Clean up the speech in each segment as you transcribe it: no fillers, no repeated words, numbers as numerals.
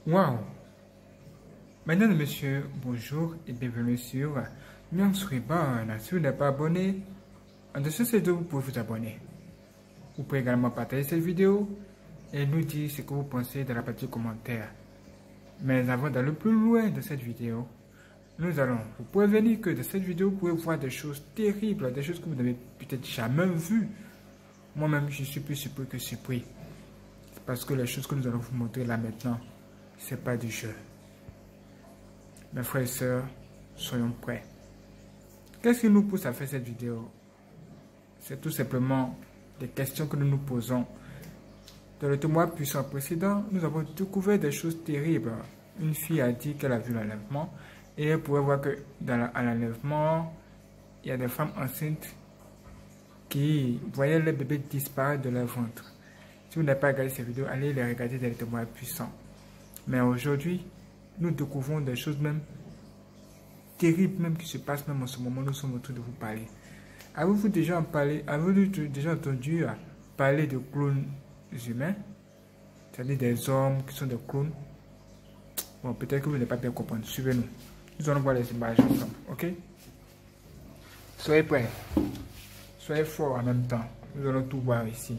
Waouh! Mesdames et messieurs, bonjour et bienvenue sur Nyang Suriban. Si vous n'êtes pas abonné, en dessous de cette vidéo, vous pouvez vous abonner. Vous pouvez également partager cette vidéo et nous dire ce que vous pensez dans la partie commentaire. Mais avant d'aller plus loin de cette vidéo, vous pouvez venir que de cette vidéo, vous pouvez voir des choses terribles, des choses que vous n'avez peut-être jamais vues. Moi-même, je suis plus surpris que surpris. Parce que les choses que nous allons vous montrer là maintenant, c'est pas du jeu. Mes frères et sœurs, soyons prêts. Qu'est-ce qui nous pousse à faire cette vidéo? C'est tout simplement des questions que nous nous posons. Dans le témoin puissant précédent, nous avons découvert des choses terribles. Une fille a dit qu'elle a vu l'enlèvement et elle pouvait voir que à l'enlèvement, il y a des femmes enceintes qui voyaient les bébés disparaître de leur ventre. Si vous n'avez pas regardé cette vidéo, allez les regarder dans les témoins puissants. Mais aujourd'hui, nous découvrons des choses même terribles même qui se passent même en ce moment. Nous sommes en train de vous parler. Avez-vous déjà entendu parler de clones humains? C'est-à-dire des hommes qui sont des clones. Bon, peut-être que vous n'allez pas bien comprendre. Suivez-nous. Nous allons voir les images ensemble. Ok? Soyez prêts. Soyez forts en même temps. Nous allons tout voir ici.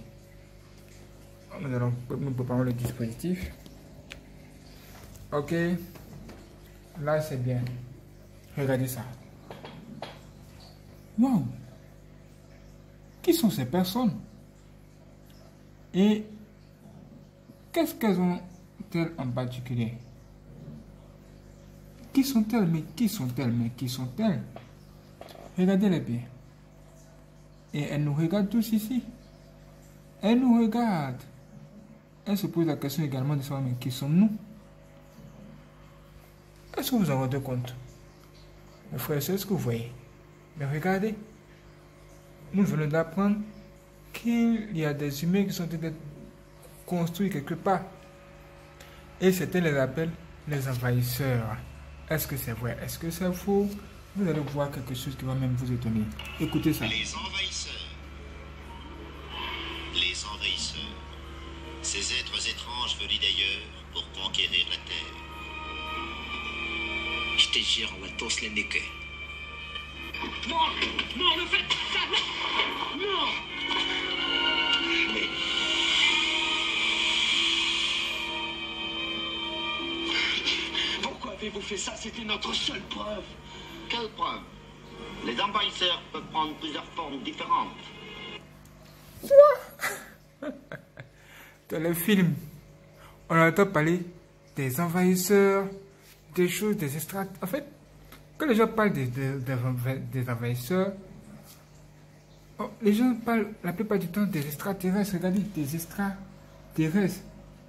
Nous préparons le dispositif. Ok. Là, c'est bien. Regardez ça. Wow. Qui sont ces personnes? Et qu'est-ce qu'elles ont-elles en particulier? Qui sont-elles? Mais qui sont-elles? Mais qui sont-elles? Regardez-les bien. Et elles nous regardent tous ici. Elles nous regardent. Elles se posent la question également de savoir, mais qui sommes-nous? Est-ce que vous en rendez compte? Mes frères et sœurs, est-ce que vous voyez? Mais regardez. Nous venons d'apprendre qu'il y a des humains qui sont peut-être construits quelque part. Et certains les appellent les envahisseurs. Est-ce que c'est vrai? Est-ce que c'est faux? Vous allez voir quelque chose qui va même vous étonner. Écoutez ça. Les envahisseurs. Les envahisseurs. Ces êtres étranges venus d'ailleurs pour conquérir la Terre. Je te jure, on va tous les niquer. Non, non, ne faites pas ça, non, non. Pourquoi avez-vous fait ça? C'était notre seule preuve. Quelle preuve? Les envahisseurs peuvent prendre plusieurs formes différentes. Dans le film, on entend parler des envahisseurs, des choses, des extra... En fait, quand les gens parlent des envahisseurs, les gens parlent la plupart du temps des extraterrestres. Regardez, des extraterrestres.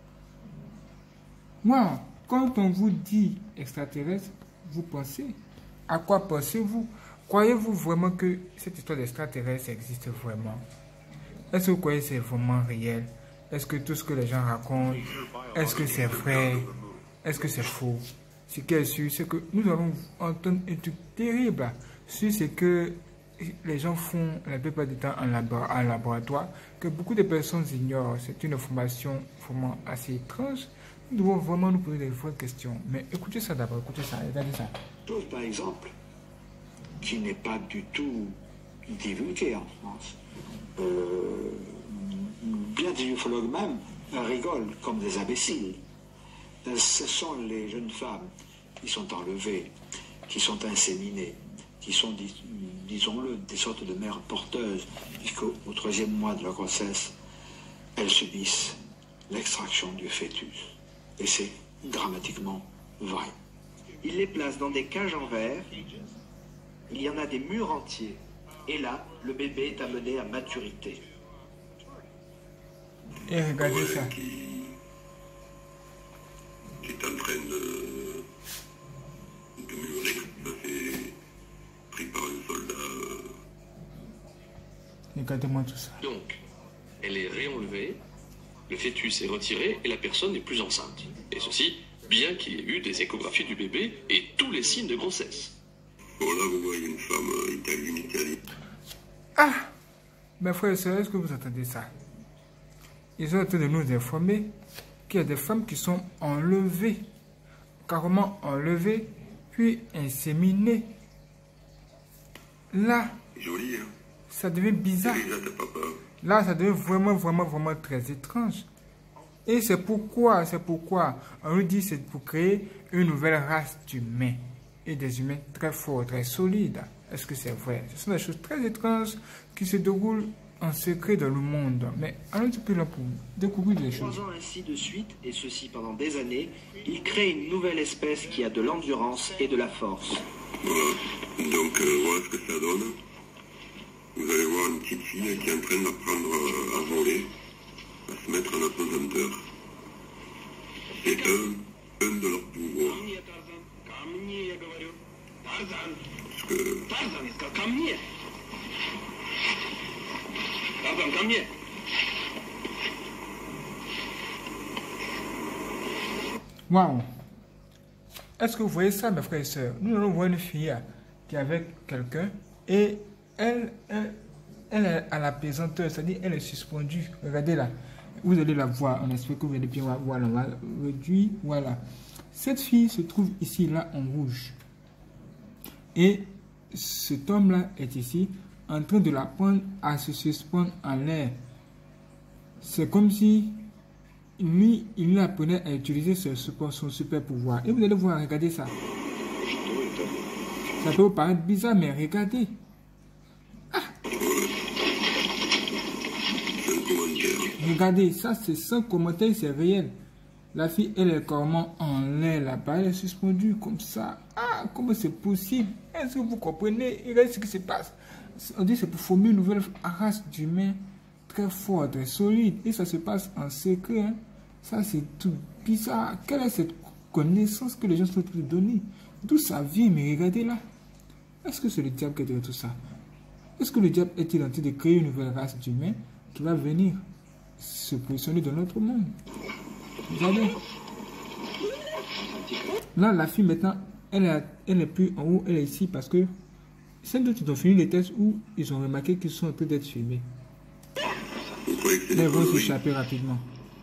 Moi, quand on vous dit extraterrestre, vous pensez? À quoi pensez-vous? Croyez-vous vraiment que cette histoire d'extraterrestre existe vraiment? Est-ce que vous croyez que c'est vraiment réel? Est-ce que tout ce que les gens racontent, est-ce que c'est vrai? Est-ce que c'est faux? Ce qui est sûr, c'est que nous allons entendre un truc terrible sur ce que les gens font la plupart du temps en laboratoire, que beaucoup de personnes ignorent. C'est une information vraiment assez étrange. Nous devons vraiment nous poser des vraies questions. Mais écoutez ça d'abord, écoutez ça, regardez ça. Chose, par exemple, qui n'est pas du tout divulguée en France. Bien des ufologues même rigolent comme des imbéciles. Ce sont les jeunes femmes qui sont enlevées, qui sont inséminées, qui sont, disons-le, des sortes de mères porteuses, puisqu'au troisième mois de leur grossesse, elles subissent l'extraction du fœtus. Et c'est dramatiquement vrai. Ils les placent dans des cages en verre. Il y en a des murs entiers. Et là, le bébé est amené à maturité. Et regardez ça. Qui est en train de mûrir, tout à fait pris par un soldat. Regardez-moi tout ça. Donc, elle est réenlevée, le fœtus est retiré et la personne n'est plus enceinte. Et ceci, bien qu'il y ait eu des échographies du bébé et tous les signes de grossesse. Bon, là, vous voyez une femme italienne. Ah! Mes frères et sœurs, est-ce que vous entendez ça? Ils sont en train de nous informer qu'il y a des femmes qui sont enlevées, carrément enlevées, puis inséminées. Là, Joli, hein? ça devient bizarre. Là, t'as pas peur. Là, ça devient vraiment très étrange. Et c'est pourquoi, on nous dit c'est pour créer une nouvelle race d'humains. Et des humains très forts, très solides. Est-ce que c'est vrai? Ce sont des choses très étranges qui se déroulent en secret dans le monde. Mais allons un peu là pour découvrir les choses. 3 ans ainsi de suite, et ceci pendant des années, il crée une nouvelle espèce qui a de l'endurance et de la force. Voilà. Donc, voilà ce que ça donne. Vous allez voir une petite fille qui est en train d'apprendre à voler, à se mettre en apesanteur. C'est un de leurs pouvoirs. Parce que Waouh! Est-ce que vous voyez ça, mes frères et sœurs? Nous allons voir une fille qui est avec quelqu'un et elle est à la pesanteur, c'est-à-dire elle est suspendue. Regardez là. Vous allez la voir. On espère que vous allez bien voir. Voilà, on va réduire. Voilà. Cette fille se trouve ici, là, en rouge. Et cet homme-là est ici, en train de l'apprendre à se suspendre en l'air. C'est comme si lui, il lui apprenait à utiliser son super pouvoir. Et vous allez voir, regardez ça. Ça peut vous paraître bizarre, mais regardez. Regardez, ça c'est sans commentaire, c'est réel. La fille, elle est carrément en l'air là-bas, elle est suspendue comme ça. Ah, comment c'est possible? Est-ce que vous comprenez? Regardez ce qui se passe. On dit que c'est pour former une nouvelle race d'humains très forte, très solide. Et ça se passe en secret. Hein. Ça c'est tout bizarre. Quelle est cette connaissance que les gens sont en train de donner? D'où ça vient? Mais regardez là. Est-ce que c'est le diable qui est derrière tout ça? Est-ce que le diable est-il en train de créer une nouvelle race d'humains qui va venir se positionner dans notre monde? Regardez. Là, la fille maintenant, elle est plus en haut, elle est ici parce que sans doute ils ont fini les tests où ils ont remarqué qu'ils sont en train d'être filmés. Ils vont s'échapper rapidement.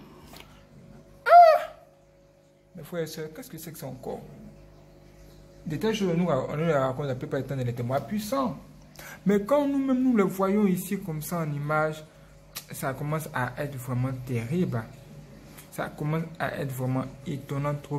Ah! Mes frères et sœurs, qu'est-ce que c'est que ça encore? Des telles choses, on nous les raconte la plupart du temps dans les témoins puissants. Mais quand nous-mêmes nous le voyons ici comme ça en image, ça commence à être vraiment terrible. Ça commence à être vraiment étonnant, trop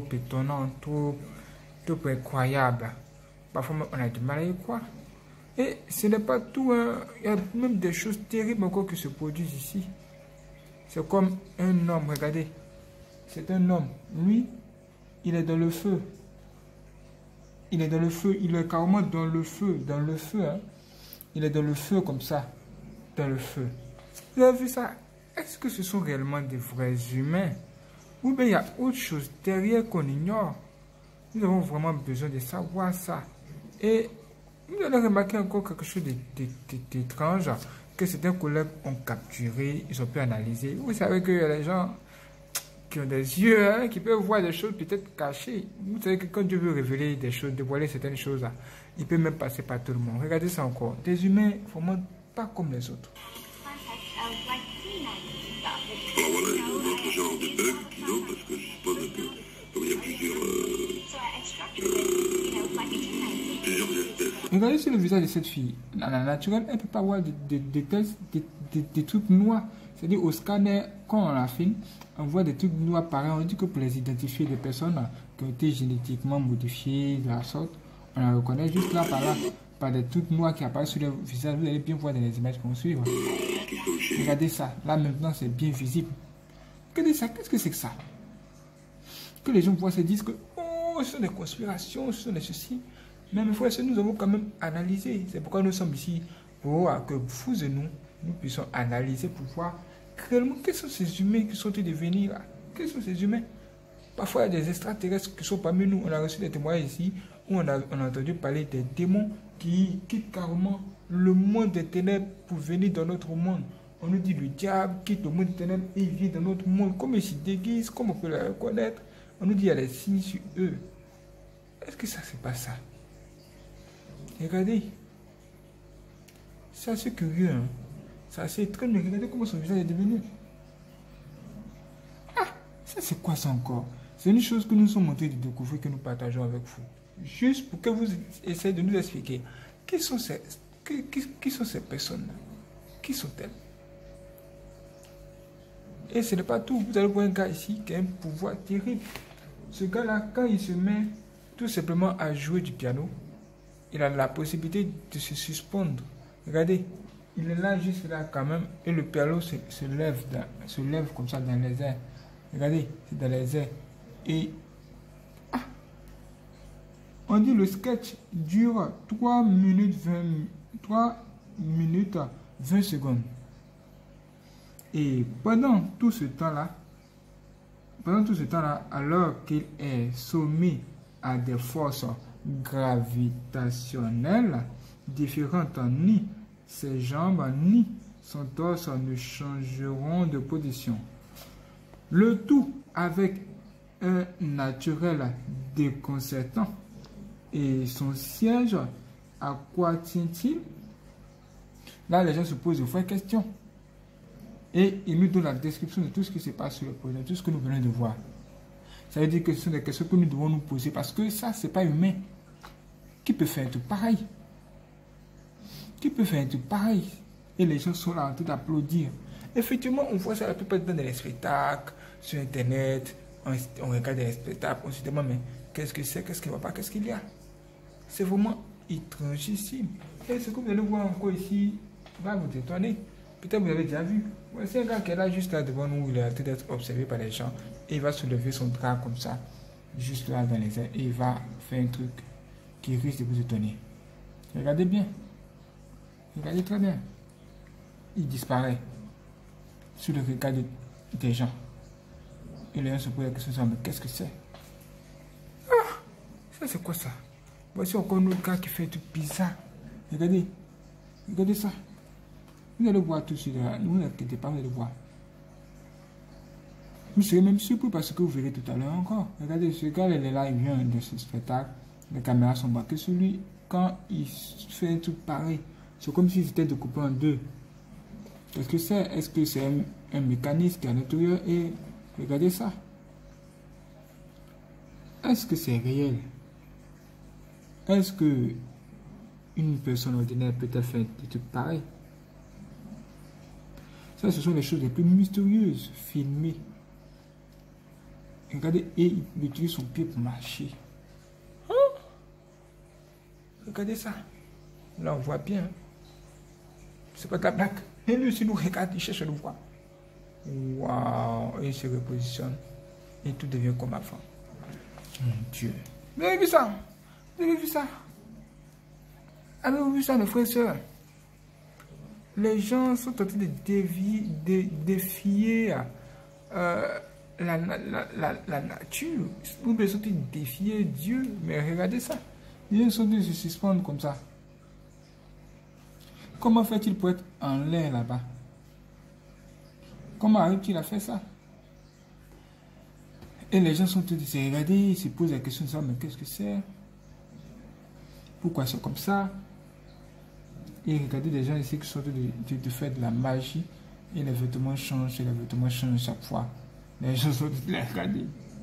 incroyable. Parfois on a du mal à y croire. Et ce n'est pas tout, hein. Il y a même des choses terribles encore qui se produisent ici. C'est comme un homme, regardez. C'est un homme. Lui, il est dans le feu. Il est dans le feu, il est carrément dans le feu, hein. Il est dans le feu comme ça, dans le feu. Vous avez vu ça? Est-ce que ce sont réellement des vrais humains? Ou bien il y a autre chose derrière qu'on ignore? Nous avons vraiment besoin de savoir ça. Et vous allez remarquer encore quelque chose d'étrange que certains collègues ont capturé, ils ont pu analyser. Vous savez qu'il y a des gens qui ont des yeux, hein, qui peuvent voir des choses peut-être cachées. Vous savez que quand Dieu veut révéler des choses, dévoiler certaines choses, il peut même passer par tout le monde. Regardez ça encore. Des humains, vraiment pas comme les autres. Alors voilà, il y a un autre genre de bug qu'ils ont, parce que je suppose que comme il y a plusieurs espèces. Regardez sur le visage de cette fille. À la naturelle, elle ne peut pas voir des trucs noirs. C'est-à-dire au scanner, quand on la filme, on voit des trucs noirs pareils. On dit que pour les identifier des personnes qui ont été génétiquement modifiées de la sorte, on la reconnaît juste là, par des trucs noirs qui apparaissent sur le visage. Vous allez bien voir dans les images qu'on suit. Regardez ça. Là maintenant, c'est bien visible. Regardez ça. Qu'est-ce que c'est que ça? Que les gens voient se disent que oh, ce sont des conspirations, ce sont des ceci. Mais mes frères, nous avons quand même analysé. C'est pourquoi nous sommes ici. Pour que vous et nous puissions analyser pour voir réellement quels sont ces humains qui sont devenus là. Quels sont ces humains? Parfois, il y a des extraterrestres qui sont parmi nous. On a reçu des témoignages ici où on a entendu parler des démons qui quittent carrément le monde des ténèbres pour venir dans notre monde. On nous dit le diable quitte le monde des ténèbres et il vient dans notre monde. Comment ils se déguisent, comment on peut le reconnaître? On nous dit qu'il y a des signes sur eux. Est-ce que ça, c'est pas ça? Regardez. C'est assez curieux. Hein? C'est assez étrange, mais regardez comment son visage est devenu. Ah, Ça, c'est quoi ça encore? C'est une chose que nous sommes en train de découvrir, que nous partageons avec vous. Juste pour que vous essayez de nous expliquer qui sont ces personnes-là. Qui sont-elles? Et ce n'est pas tout. Vous allez voir un gars ici qui a un pouvoir terrible. Ce gars-là, quand il se met tout simplement à jouer du piano, il a la possibilité de se suspendre. Regardez, il est là, juste là quand même, et le piano se lève comme ça dans les airs. Regardez, c'est dans les airs. Et on dit le sketch dure 3 minutes 20 secondes. Et pendant tout ce temps-là, alors qu'il est soumis à des forces gravitationnelles différentes, ni ses jambes ni son torse ne changeront de position. Le tout avec un naturel déconcertant. Et son siège, à quoi tient-il? Là, les gens se posent de vraies questions. Et il nous donne la description de tout ce qui se passe sur le projet, tout ce que nous venons de voir. Ça veut dire que ce sont des questions que nous devons nous poser, parce que ça, c'est pas humain. Qui peut faire tout pareil? Qui peut faire tout pareil? Et les gens sont là en train d'applaudir. Effectivement, on voit ça la plupart du temps dans les spectacles, sur Internet, on regarde les spectacles, on se demande, mais qu'est-ce que c'est, qu'est-ce qui ne va pas, qu'est-ce qu'il y a? C'est vraiment étrangissime. Et ce que vous allez voir encore ici va vous étonner. Peut-être vous l'avez déjà vu. C'est un gars qui est là, juste là devant nous, il est en train d'être observé par les gens. Et il va soulever son drap comme ça, juste là dans les airs, et il va faire un truc qui risque de vous étonner. Regardez bien. Regardez très bien. Il disparaît sous le regard des gens. Et les gens se posent la question, mais qu'est-ce que c'est? Ah, ça c'est quoi ça? Voici encore un autre gars qui fait un truc bizarre. Regardez. Regardez ça. Vous allez voir tout de suite. Ne vous inquiétez pas, vous allez voir. Vous serez même surpris parce que vous verrez tout à l'heure encore. Regardez, ce gars, il est là, il vient de ce spectacle. Les caméras sont braquées sur lui. Quand il fait un truc pareil, c'est comme s'il était découpé en deux. Qu'est-ce que c'est? Est-ce que c'est un mécanisme qui est à l'intérieur? Et regardez ça. Est-ce que c'est réel? Est-ce que une personne ordinaire peut-elle faire des trucs pareils? Ça, ce sont les choses les plus mystérieuses filmées. Regardez, et il utilise son pied pour marcher. Hein? Regardez ça. Là, on voit bien. C'est pas de la blague. Et lui, si nous regarde, il cherche à nous voir. Waouh! Et il se repositionne. Et tout devient comme avant. Mon Dieu. Vous avez vu ça? Vous avez vu ça? Avez-vous vu ça, mes frères et sœurs? Les gens sont en train de défier la nature. Nous sommes en train de défier Dieu. Mais regardez ça. Les gens sont en train de se suspendre comme ça. Comment fait-il pour être en l'air là-bas? Comment arrive-t-il à faire ça? Et les gens sont en train de se regarder, ils se posent la question de ça, mais qu'est-ce que c'est? Pourquoi c'est comme ça? Et regardez des gens ici qui sont en train de faire de la magie. Et les vêtements changent, et les vêtements changent chaque fois. Les gens sont en train de les regarder.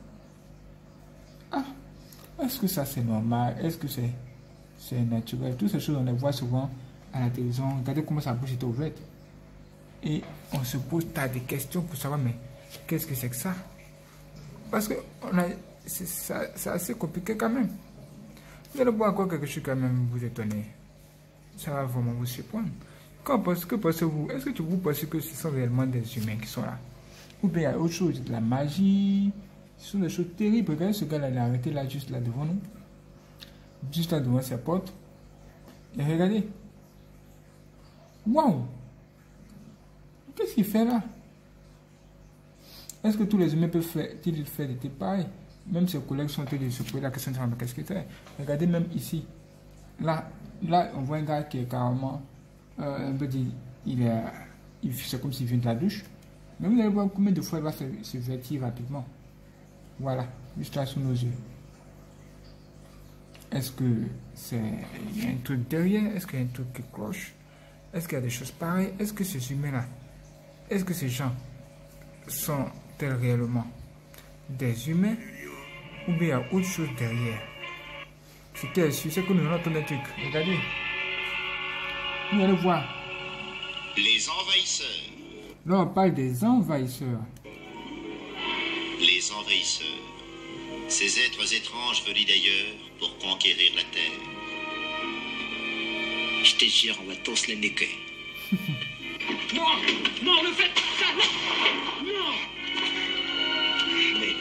Ah, est-ce que ça c'est normal? Est-ce que c'est naturel? Toutes ces choses, on les voit souvent à la télévision. Regardez comment sa bouche est ouverte. Et on se pose tas de questions pour savoir, mais qu'est-ce que c'est que ça? Parce que c'est assez compliqué quand même. Vous allez voir encore quelque chose quand même vous étonner. Ça va vraiment vous surprendre. Que pensez-vous? Est-ce que vous pensez que ce sont réellement des humains qui sont là? Ou bien il y a autre chose, de la magie? Ce sont des choses terribles. Regardez ce gars-là, il est arrêté là, juste là devant nous. Juste là devant sa porte. Et regardez. Waouh! Qu'est-ce qu'il fait là? Est-ce que tous les humains peuvent faire des trucs pareils? Même ses collègues sont en train de se poser la question de savoir qu'est-ce qu'il fait. Regardez même ici. Là, on voit un gars qui est carrément un peu dit, c'est comme s'il vient de la douche. Mais vous allez voir combien de fois il va se vêtir rapidement. Voilà, juste là sous nos yeux. Est-ce que il y a un truc derrière? Est-ce qu'il y a un truc qui cloche? Est-ce qu'il y a des choses pareilles? Est-ce que ces humains-là, est-ce que ces gens sont-ils réellement des humains ou bien il y a autre chose derrière? Ce qui est sûr, c'est que nous entendons un truc. Regardez. Vous allez voir. Les envahisseurs. Là, on parle des envahisseurs. Les envahisseurs. Ces êtres étranges venus d'ailleurs pour conquérir la Terre. Je te jure, on va tous les niquer. Non, non, ne faites pas ça, non, non. Mais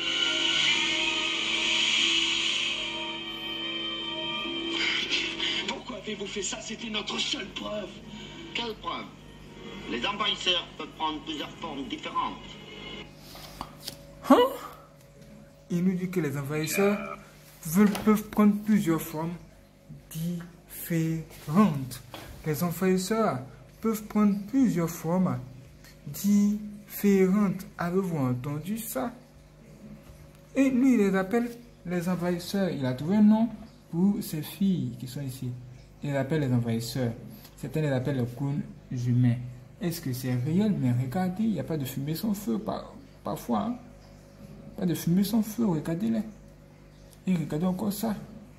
Pourquoi avez-vous fait ça? C'était notre seule preuve. Quelle preuve? Les envahisseurs peuvent prendre plusieurs formes différentes. Hein? Il nous dit que les envahisseurs peuvent prendre plusieurs formes différentes. Les envahisseurs peuvent prendre plusieurs formes différentes. Avez-vous entendu ça? Et lui, il les appelle les envahisseurs. Il a trouvé un nom pour ces filles qui sont ici. Il les appelle les envahisseurs. Certains les appellent les clones humains. Est-ce que c'est réel? Mais regardez, il n'y a pas de fumée sans feu parfois. Hein? Pas de fumée sans feu, regardez-les. Et regardez encore ça.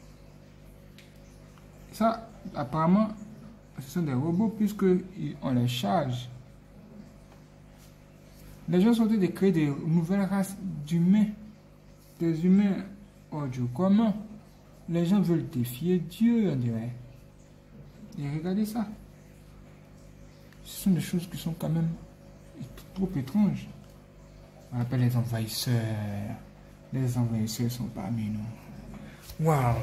Ça, apparemment, ce sont des robots puisqu'on les charge. Les gens sont en train de créer des nouvelles races d'humains. Des humains hors du commun. Les gens veulent défier Dieu, on dirait. Et regardez ça. Ce sont des choses qui sont quand même trop étranges. On appelle les envahisseurs. Les envahisseurs sont parmi nous. Waouh!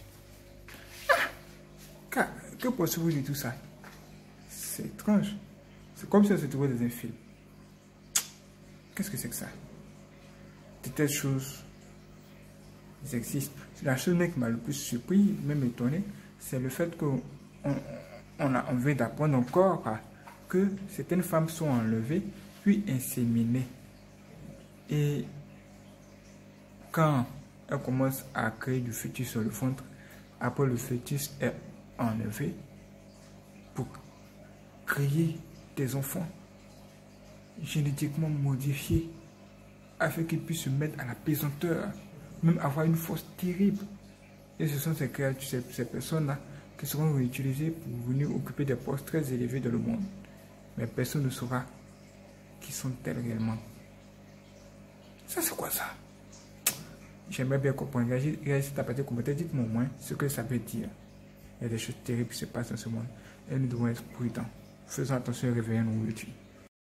Que pensez-vous de tout ça? C'est étrange. C'est comme si on se trouvait dans un film. Qu'est-ce que c'est que ça? De telles choses, elles existent. La chose qui m'a le plus surpris, même étonné, c'est le fait qu'on vient d'apprendre encore que certaines femmes sont enlevées puis inséminées. Et quand elles commencent à créer du fœtus sur le ventre, après le fœtus est enlevé pour créer des enfants génétiquement modifiés afin qu'ils puissent se mettre à la pesanteur, même avoir une force terrible. Et ce sont ces créatures, ces personnes-là qui seront réutilisées pour venir occuper des postes très élevés dans le monde. Mais personne ne saura qui sont-elles réellement. Ça, c'est quoi ça? J'aimerais bien comprendre. Réagissez à partir des commentaires. Dites-moi au moins ce que ça veut dire. Il y a des choses terribles qui se passent dans ce monde. Et nous devons être prudents. Faisons attention et réveillons nos vertus.